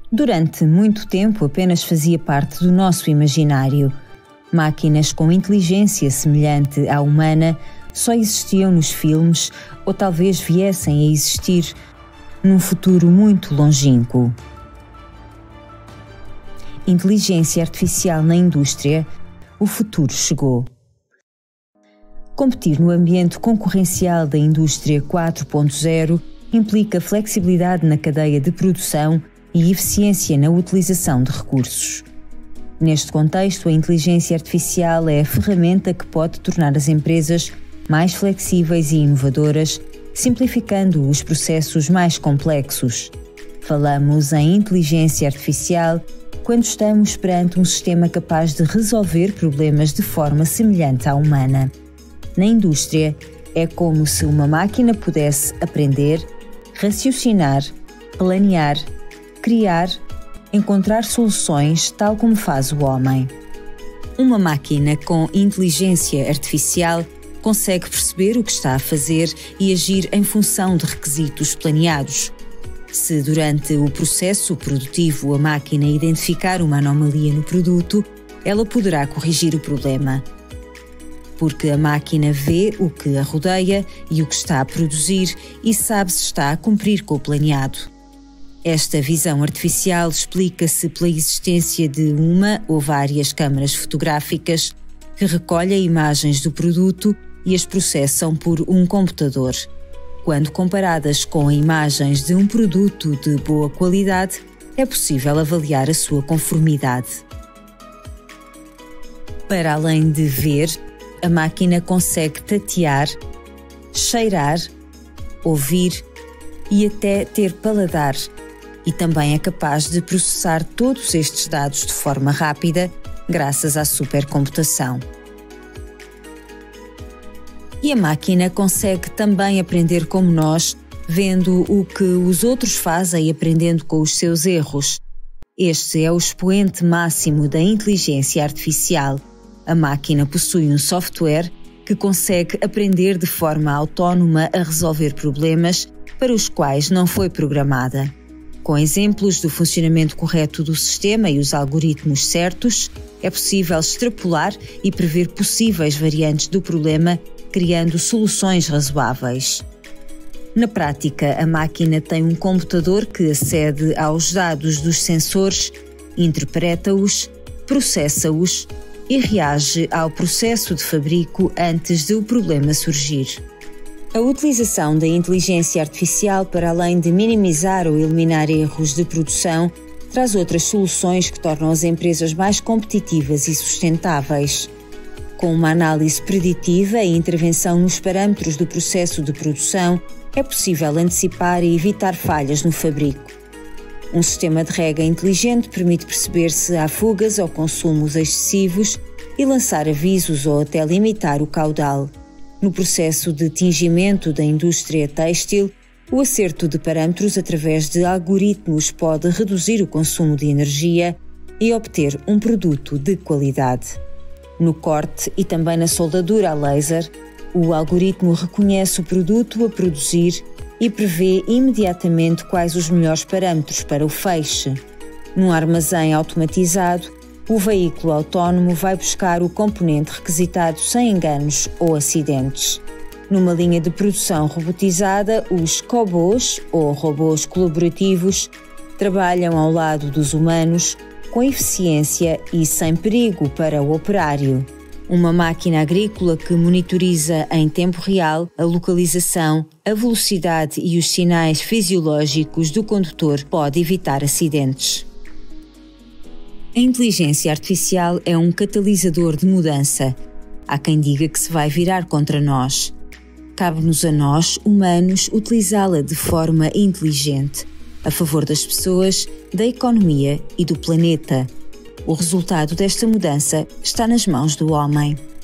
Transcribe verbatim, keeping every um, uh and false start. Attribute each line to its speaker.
Speaker 1: Durante muito tempo apenas fazia parte do nosso imaginário. Máquinas com inteligência semelhante à humana só existiam nos filmes ou talvez viessem a existir num futuro muito longínquo. Inteligência artificial na indústria, o futuro chegou. Competir no ambiente concorrencial da indústria quatro ponto zero implica flexibilidade na cadeia de produção e eficiência na utilização de recursos. Neste contexto, a inteligência artificial é a ferramenta que pode tornar as empresas mais flexíveis e inovadoras, simplificando os processos mais complexos. Falamos em inteligência artificial quando estamos perante um sistema capaz de resolver problemas de forma semelhante à humana. Na indústria, é como se uma máquina pudesse aprender, raciocinar, planear, criar, encontrar soluções tal como faz o homem. Uma máquina com inteligência artificial consegue perceber o que está a fazer e agir em função de requisitos planeados. Se durante o processo produtivo a máquina identificar uma anomalia no produto, ela poderá corrigir o problema. Porque a máquina vê o que a rodeia e o que está a produzir e sabe se está a cumprir com o planeado. Esta visão artificial explica-se pela existência de uma ou várias câmaras fotográficas que recolhem imagens do produto e as processam por um computador. Quando comparadas com imagens de um produto de boa qualidade, é possível avaliar a sua conformidade. Para além de ver, a máquina consegue tatear, cheirar, ouvir e até ter paladar, e também é capaz de processar todos estes dados de forma rápida, graças à supercomputação. E a máquina consegue também aprender como nós, vendo o que os outros fazem e aprendendo com os seus erros. Este é o expoente máximo da inteligência artificial. A máquina possui um software que consegue aprender de forma autónoma a resolver problemas para os quais não foi programada. Com exemplos do funcionamento correto do sistema e os algoritmos certos, é possível extrapolar e prever possíveis variantes do problema, criando soluções razoáveis. Na prática, a máquina tem um computador que acede aos dados dos sensores, interpreta-os, processa-os e reage ao processo de fabrico antes de o problema surgir. A utilização da inteligência artificial, para além de minimizar ou eliminar erros de produção, traz outras soluções que tornam as empresas mais competitivas e sustentáveis. Com uma análise preditiva e intervenção nos parâmetros do processo de produção, é possível antecipar e evitar falhas no fabrico. Um sistema de rega inteligente permite perceber se há fugas ou consumos excessivos e lançar avisos ou até limitar o caudal. No processo de tingimento da indústria têxtil, o acerto de parâmetros através de algoritmos pode reduzir o consumo de energia e obter um produto de qualidade. No corte e também na soldadura a laser, o algoritmo reconhece o produto a produzir e prevê imediatamente quais os melhores parâmetros para o feixe. Num armazém automatizado, o veículo autónomo vai buscar o componente requisitado sem enganos ou acidentes. Numa linha de produção robotizada, os cobots, ou robôs colaborativos, trabalham ao lado dos humanos, com eficiência e sem perigo para o operário. Uma máquina agrícola que monitoriza em tempo real a localização, a velocidade e os sinais fisiológicos do condutor pode evitar acidentes. A inteligência artificial é um catalisador de mudança. Há quem diga que se vai virar contra nós. Cabe-nos a nós, humanos, utilizá-la de forma inteligente, a favor das pessoas, da economia e do planeta. O resultado desta mudança está nas mãos do homem.